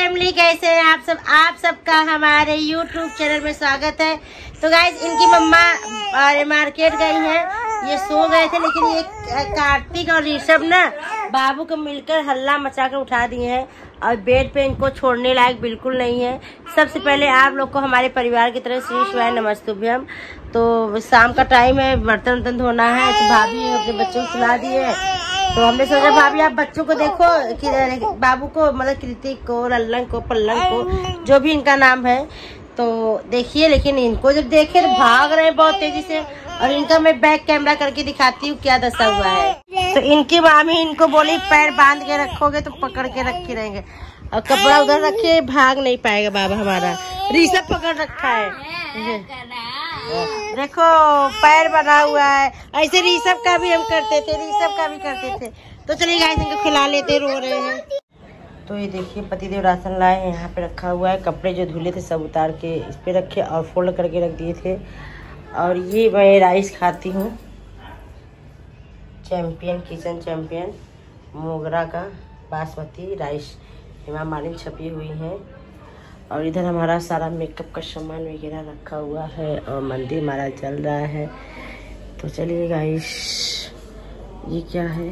Family, कैसे हैं आप सबका हमारे YouTube चैनल में स्वागत है। तो गाइस, इनकी मम्मा मार्केट गई हैं, ये सो गए थे, लेकिन ये कार्तिक और ऋषभ ना बाबू को मिलकर हल्ला मचाकर उठा दिए हैं और बेड पे इनको छोड़ने लायक बिल्कुल नहीं है। सबसे पहले आप लोग को हमारे परिवार की तरफ श्री शिवाय नमस्तुभ्यम। तो शाम का टाइम है, बर्तन वर्तन धोना है, तो भाभी अपने बच्चों को सुला दिए। तो हमने सोचा भाभी आप बच्चों को देखो कि बाबू को, मतलब कृतिक को, लल्लन को, पल्लन को, जो भी इनका नाम है, तो देखिए। लेकिन इनको जब देखे तो भाग रहे हैं बहुत तेजी से, और इनका मैं बैक कैमरा करके दिखाती हूँ क्या दशा हुआ है। तो इनकी मामी इनको बोली पैर बांध के रखोगे तो पकड़ के रखे रहेंगे, और कपड़ा उधर रखे भाग नहीं पाएगा बाबा हमारा। ऋषभ पकड़ रखा है, देखो पैर बना हुआ है। ऐसे ऋषभ का भी हम करते थे, ऋषभ का भी करते थे। तो चलिए गाइस, इनको खिला लेते, रो रहे हैं। तो ये देखिए पतिदेव राशन लाए हैं, यहाँ पे रखा हुआ है। कपड़े जो धुले थे सब उतार के इस पे रखे और फोल्ड करके रख दिए थे। और ये मैं राइस खाती हूँ, चैम्पियन, किचन चैम्पियन मोगरा का बासमती राइस, हेमा मालिनी छपी हुई है। और इधर हमारा सारा मेकअप का सामान वगैरह रखा हुआ है, और मंदिर हमारा चल रहा है। तो चलिए गाइस, ये क्या है,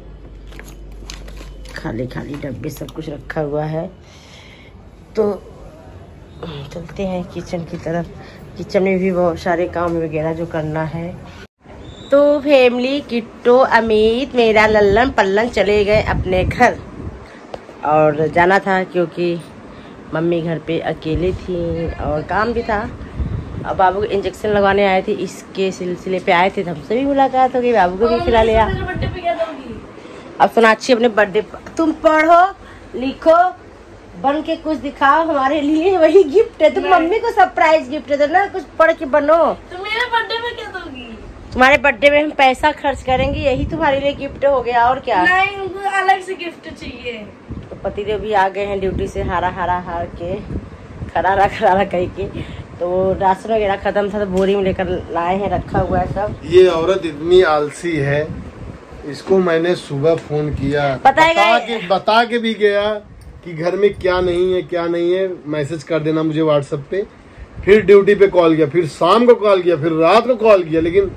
खाली खाली डब्बे सब कुछ रखा हुआ है। तो चलते हैं किचन की तरफ। किचन में भी बहुत सारे काम वगैरह जो करना है। तो फैमिली, किट्टू, अमित, मेरा लल्लन पल्लन चले गए अपने घर, और जाना था क्योंकि मम्मी घर पे अकेली थी और काम भी था। अब बाबू को इंजेक्शन लगवाने आए थे, इसके सिलसिले पे आए थे। तो हमसे भी मुलाकात हो गई, बाबू को भी खिला लिया। अब सोनाक्षी अपने बर्थडे, तुम पढ़ो लिखो बन के कुछ दिखाओ हमारे लिए, वही गिफ्ट है। तुम मम्मी को सरप्राइज गिफ्ट दो ना, कुछ पढ़ के बनो। तो मेरे बर्थडे में क्या दोगी? तुम्हारे बर्थडे में हम पैसा खर्च करेंगे, यही तुम्हारे लिए गिफ्ट हो गया, और क्या। नहीं, उनको अलग से गिफ्ट चाहिए। तो पतिदेव भी आ गए हैं ड्यूटी से, हारा हार के, खरारा कह के। तो राशन वगैरह खत्म था तो बोरी में लेकर लाए हैं, रखा हुआ है सब। ये औरत इतनी आलसी है, इसको मैंने सुबह फोन किया, बता के भी गया कि घर में क्या नहीं है, मैसेज कर देना मुझे व्हाट्सएप पे। फिर ड्यूटी पे कॉल किया, फिर शाम को कॉल किया, फिर रात को कॉल किया, लेकिन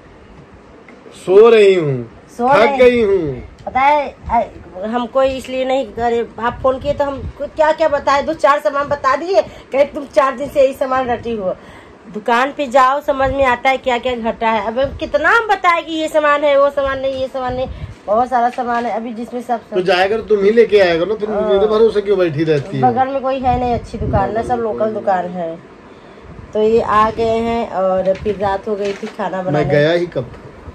सो रही हूँ, थक गई हूँ। पता है हमको इसलिए नहीं करे, आप फोन किए तो हम क्या क्या बताए, 2-4 सामान बता दिए, कहे तुम 4 दिन से यही सामान रटी हो। दुकान पे जाओ, समझ में आता है क्या क्या घटा है। अब कितना हम बताए कि ये सामान है, वो सामान नहीं, ये सामान नहीं, बहुत सारा सामान है अभी जिसमें सब तो जाएगा तो तुम ही लेके आएगा ना, तुम मेरे भरोसे क्यों बैठी रहती है। बगल में कोई है नहीं अच्छी दुकान ना, सब लोकल दुकान है। तो ये आ गए हैं, और फिर रात हो गई थी खाना बनाने। मैं गया ही कब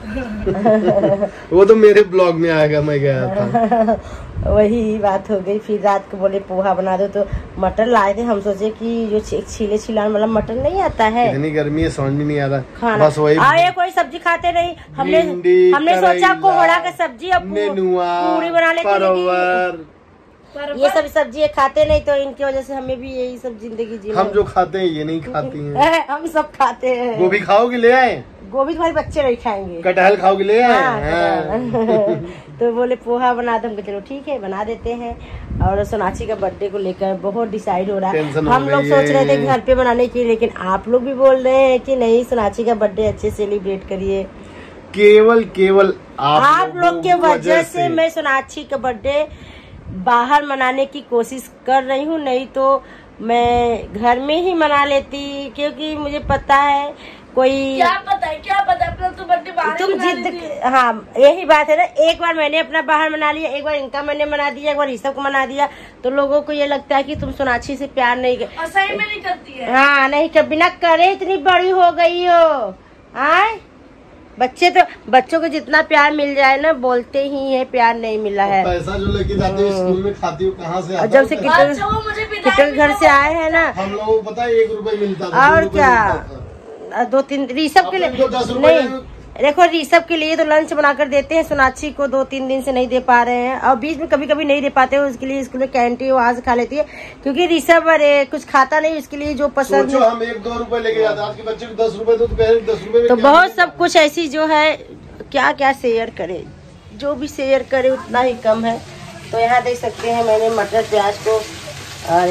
वो तो मेरे ब्लॉग में आएगा, मैं गया था। वही बात हो गई। फिर रात को बोले पोहा बना दो, तो मटर लाए थे। हम सोचे कि जो छीले वाला मटर नहीं आता है, इतनी गर्मी है समझ में नहीं आ रहा खाना, बस वही आए कोई सब्जी खाते नहीं। हमने सोचा कोहड़ा का सब्जी और पूरी बना लेते, ये सब सब्जी खाते नहीं, तो इनकी वजह से हमें भी यही सब जिंदगी जी। हम जो खाते हैं ये नहीं खाती हैं। हम सब खाते हैं। गोभी खाओगे ले आए? गोभी तुम्हारे बच्चे नहीं खाएंगे। कटहल खाओगे ले आए? हाँ। तो बोले पोहा बना दो, चलो ठीक है बना देते हैं। और सोनाक्षी का बर्थडे को लेकर बहुत डिसाइड हो रहा है। हम लोग सोच रहे थे घर पे बनाने की, लेकिन आप लोग भी बोल रहे हैं कि नहीं, सोनाक्षी का बर्थडे अच्छे से सेलिब्रेट करिए। केवल आप लोग के वजह से मैं सोनाक्षी का बर्थडे बाहर मनाने की कोशिश कर रही हूँ, नहीं तो मैं घर में ही मना लेती, क्योंकि मुझे पता है कोई क्या पता अपना तो बर्थडे बाहर तुम जिद। हाँ यही बात है ना, एक बार मैंने अपना बाहर मना लिया, एक बार इनका मैंने मना दिया, एक बार ऋषभ को मना दिया, तो लोगों को ये लगता है कि तुम सोनाक्षी से प्यार नहीं कर, और सही में नहीं करती है। हाँ नहीं कर, बिना करे इतनी बड़ी हो गई हो। आए बच्चों को जितना प्यार मिल जाए ना, बोलते ही है प्यार नहीं मिला है। पैसा जो लेके जाते हो स्कूल में खाती हो कहाँ से आता? जब से किटल घर से आए हैं ना, हम लोगों को पता है 1 रुपए मिलता था, और क्या 2-3 ऋषभ के लिए नहीं, देखो ऋषभ के लिए तो लंच बनाकर देते हैं, सोनाक्षी को 2-3 दिन से नहीं दे पा रहे हैं, और बीच में कभी कभी नहीं दे पाते हैं, उसके लिए स्कूल में कैंटीन वहाँ से खा लेती है, क्योंकि ऋषभ कुछ खाता नहीं, उसके लिए जो पसंद है। हम 1-2 रुपए लेके जाते हैं, आज के बच्चे को 10 रुपए दो तो 10 रुपए। तो बहुत सब कुछ ऐसी जो है, क्या क्या शेयर करे, जो भी शेयर करे उतना ही कम है। तो यहाँ देख सकते हैं मैंने मटर प्याज को और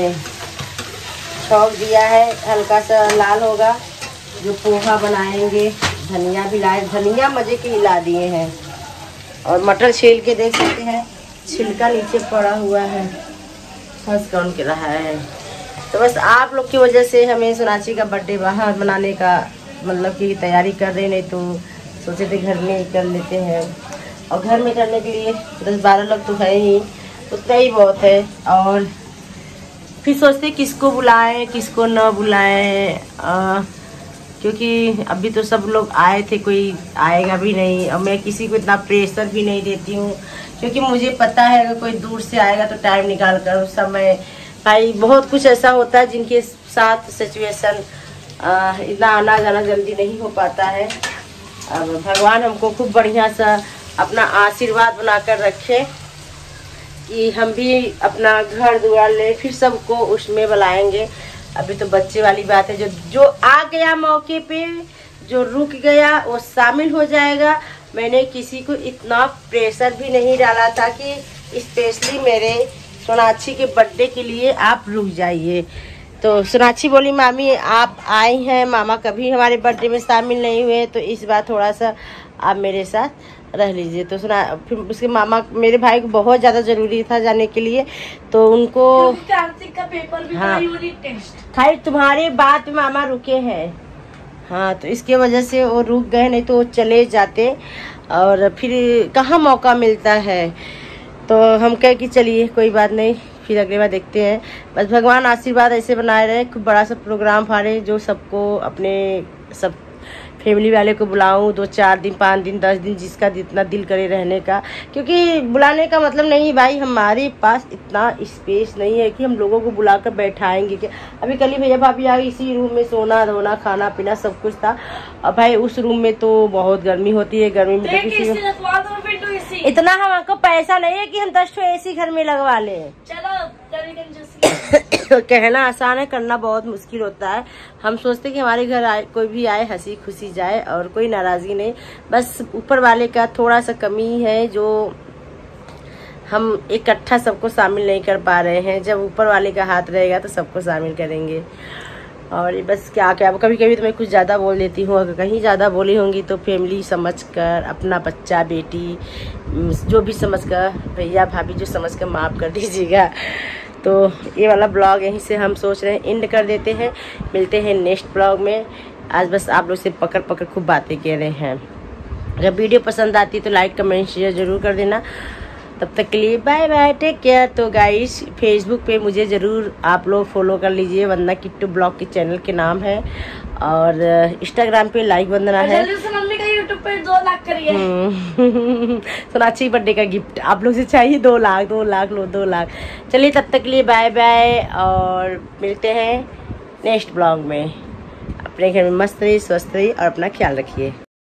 छौंक दिया है, हल्का सा लाल होगा। जो पोहा बनाएंगे, धनिया भी लाए, धनिया मजे के हिला दिए हैं। और मटर छील के देख सकते हैं, छिलका नीचे पड़ा हुआ है, फंस कौन के रहा है। तो बस आप लोग की वजह से हमें सोनाक्षी का बर्थडे बाहर मनाने का मतलब कि तैयारी कर रहे, नहीं तो सोचे थे घर में ही कर लेते हैं। और घर में करने के लिए 10-12 लोग तो है ही, उतना ही बहुत है। और फिर सोचते किसको बुलाएं किसको न बुलाएं, क्योंकि अभी तो सब लोग आए थे, कोई आएगा भी नहीं। और मैं किसी को इतना प्रेशर भी नहीं देती हूँ, क्योंकि मुझे पता है अगर कोई दूर से आएगा तो टाइम निकाल कर उस समय, भाई बहुत कुछ ऐसा होता है जिनके साथ सिचुएशन इतना आना जाना जल्दी नहीं हो पाता है। अब भगवान हमको खूब बढ़िया सा अपना आशीर्वाद बनाकर रखे कि हम भी अपना घर दुआर ले, फिर सबको उसमें बुलाएंगे। अभी तो बच्चे वाली बात है, जो आ गया मौके पे, जो रुक गया वो शामिल हो जाएगा। मैंने किसी को इतना प्रेशर भी नहीं डाला था कि स्पेशली मेरे सोनाक्षी के बर्थडे के लिए आप रुक जाइए। तो सोनाक्षी बोली मामी आप आई हैं, मामा कभी हमारे बर्थडे में शामिल नहीं हुए, तो इस बार थोड़ा सा आप मेरे साथ रह लीजिए। तो फिर उसके मामा, मेरे भाई को बहुत ज़्यादा ज़रूरी था जाने के लिए, तो उनको कार्तिक का पेपर भी हाँ, यूनिट टेस्ट भाई तुम्हारे बात में मामा रुके हैं। हाँ, तो इसके वजह से वो रुक गए, नहीं तो वो चले जाते और फिर कहाँ मौका मिलता है। तो हम कहे कि चलिए कोई बात नहीं, फिर अगली बार देखते हैं। बस भगवान आशीर्वाद ऐसे बनाए रहे, खूब बड़ा सा प्रोग्राम फाड़े, जो सबको अपने सब फैमिली वाले को बुलाऊं, 2-4 दिन 5 दिन 10 दिन, जिसका जितना दिल करे रहने का। क्योंकि बुलाने का मतलब नहीं भाई, हमारे पास इतना स्पेस नहीं है कि हम लोगों को बुलाकर बैठाएंगे। कि अभी कल ही भैया भाभी आ गई, इसी रूम में सोना धोना खाना पीना सब कुछ था। अब भाई उस रूम में तो बहुत गर्मी होती है, गर्मी में तो किसी इतना हमको पैसा नहीं है कि हम 10 AC घर में लगवा लें। तो कहना आसान है, करना बहुत मुश्किल होता है। हम सोचते कि हमारे घर आए कोई भी आए हंसी खुशी जाए और कोई नाराजगी नहीं। बस ऊपर वाले का थोड़ा सा कमी है, जो हम इकट्ठा सबको शामिल नहीं कर पा रहे हैं। जब ऊपर वाले का हाथ रहेगा तो सबको शामिल करेंगे। और बस क्या कभी कभी तो मैं कुछ ज़्यादा बोल देती हूँ, अगर कहीं ज़्यादा बोली होंगी तो फैमिली समझकर, अपना बच्चा बेटी जो भी समझकर, भैया भाभी जो समझकर माफ़ कर दीजिएगा। तो ये वाला ब्लॉग यहीं से हम सोच रहे हैं एंड कर देते हैं। मिलते हैं नेक्स्ट ब्लॉग में। आज बस आप लोग से पकड़ पकड़ खूब बातें कह रहे हैं। अगर वीडियो पसंद आती है तो लाइक कमेंट शेयर ज़रूर कर देना। तब तक के लिए बाय बाय, टेक केयर। तो गाइस फेसबुक पे मुझे ज़रूर आप लोग फॉलो कर लीजिए, वंदना किट्टू ब्लॉग के चैनल के नाम है। और इंस्टाग्राम पे लाइक वंदना है। मम्मी का यूट्यूब पे 2 लाख करिए। सोनाक्षी बर्थडे का गिफ्ट आप लोग से चाहिए 2 लाख 2 लाख लो 2 लाख। चलिए तब तक के लिए बाय बाय, और मिलते हैं नेक्स्ट ब्लॉग में। अपने घर में मस्त रहिए, स्वस्थ रहिए और अपना ख्याल रखिए।